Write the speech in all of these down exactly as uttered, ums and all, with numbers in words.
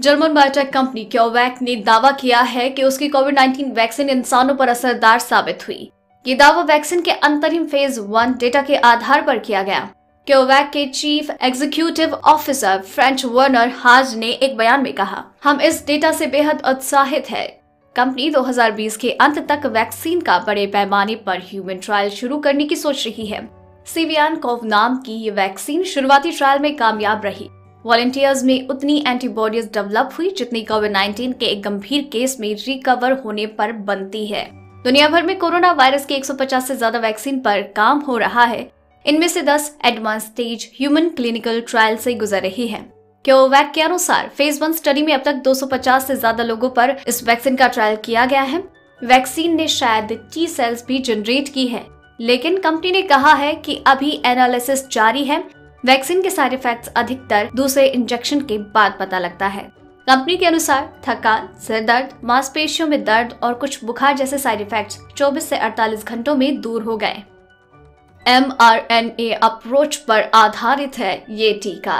German biotech company क्योवैक ने दावा किया है कि उसकी कोविड नाइनटीन वैक्सीन इंसानों पर असरदार साबित हुई। ये दावा वैक्सीन के अंतरिम फेज वन डेटा के आधार पर किया गया। क्योवैक के chief executive officer Franz Werner Haas ने एक बयान में कहा, हम इस डेटा से बेहद उत्साहित है। कंपनी दो हज़ार बीस के अंत तक वैक्सीन का बड़े पैमाने पर ह्यूमन ट्रायल शुरू करने की सोच रही है। सीवियान कोव नाम की ये वैक्सीन शुरुआती ट्रायल में कामयाब रही। वॉलंटियर्स में उतनी एंटीबॉडीज डेवलप हुई जितनी कोविड नाइनटीन के एक गंभीर केस में रिकवर होने पर बनती है। दुनिया भर में कोरोना वायरस के एक सौ पचास से ज्यादा वैक्सीन पर काम हो रहा है। इनमें से दस advance stage human clinical trial से गुजर रही है। क्योवैक के अनुसार फेज वन स्टडी में अब तक दो सौ पचास से ज्यादा लोगों पर इस वैक्सीन का ट्रायल किया गया है। वैक्सीन ने शायद टी सेल्स भी जनरेट की है, लेकिन कंपनी ने कहा है कि अभी एनालिसिस जारी है। वैक्सीन के साइड इफेक्ट्स अधिकतर दूसरे इंजेक्शन के बाद पता लगता है। कंपनी के अनुसार थकान, सिर दर्द, मांसपेशियों में दर्द और कुछ बुखार जैसे साइड इफेक्ट्स चौबीस से अड़तालीस घंटों में दूर हो गए। M R N A approach पर आधारित है ये टीका।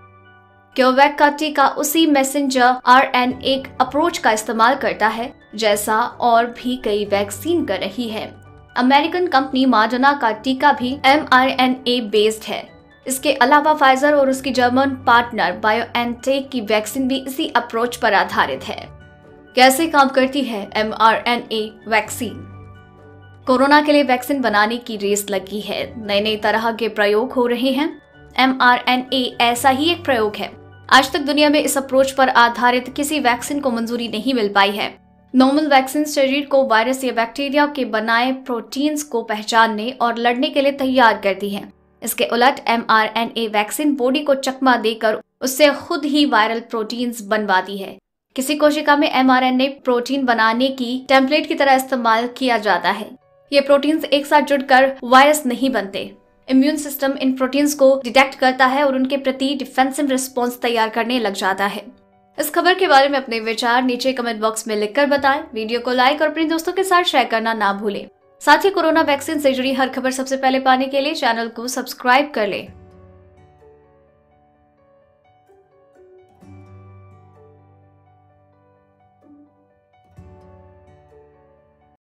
क्योवैक का टीका उसी messenger R N A approach का इस्तेमाल करता है जैसा और भी कई वैक्सीन कर रही है। अमेरिकन कंपनी मॉडर्ना का टीका भी M R N A based है। इसके अलावा फाइजर और उसकी जर्मन पार्टनर बायोएनटेक की वैक्सीन भी इसी अप्रोच पर आधारित है। कैसे काम करती है M R N A vaccine? Corona के लिए वैक्सीन बनाने की रेस लगी है। नए नए तरह के प्रयोग हो रहे हैं। एम आर एन ए ऐसा ही एक प्रयोग है। आज तक दुनिया में इस अप्रोच पर आधारित किसी वैक्सीन को मंजूरी नहीं मिल पाई है। नॉर्मल वैक्सीन शरीर को वायरस या बैक्टीरिया के बनाए प्रोटीन्स को पहचानने और लड़ने के लिए तैयार करती है। इसके उलट M R N A vaccine body को चकमा देकर उससे खुद ही वायरल प्रोटीन्स बनवाती है। किसी कोशिका में M R N A protein बनाने की टेम्पलेट की तरह इस्तेमाल किया जाता है। ये प्रोटीन्स एक साथ जुड़कर वायरस नहीं बनते। इम्यून सिस्टम इन प्रोटीन्स को डिटेक्ट करता है और उनके प्रति डिफेंसिव रिस्पॉन्स तैयार करने लग जाता है। इस खबर के बारे में अपने विचार नीचे कमेंट बॉक्स में लिखकर बताएं। वीडियो को लाइक और अपने दोस्तों के साथ शेयर करना ना भूलें। साथ ही कोरोना वैक्सीन से जुड़ी हर खबर सबसे पहले पाने के लिए चैनल को सब्सक्राइब कर लें।